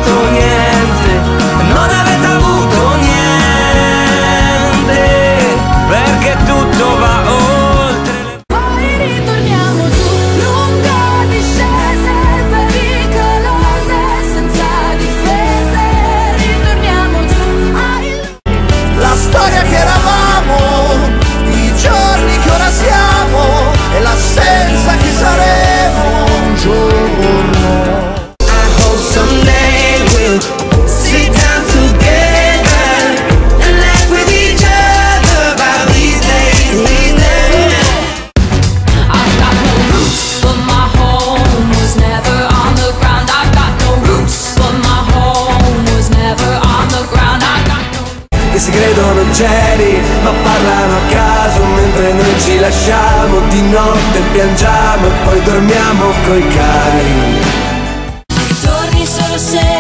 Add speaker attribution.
Speaker 1: avuto niente, non avete avuto niente, perché tutto va oltre.
Speaker 2: Poi ritorniamo giù, lungo discese pericolose, senza difese, ritorniamo giù.
Speaker 3: La storia che eravamo, i giorni che ora siamo e l'assenza che saremo un giorno.
Speaker 1: I hope someday we'll sit down together and laugh with each other about these days we never.
Speaker 2: I've got no roots, but my home was never on the ground. I've got no roots, but my home was never on the ground. I've got no.
Speaker 1: Che si credono non c'eri, ma parlano a caso mentre noi ci lasciamo. Di notte piangiamo e poi dormiamo coi cari.
Speaker 2: Torni solo se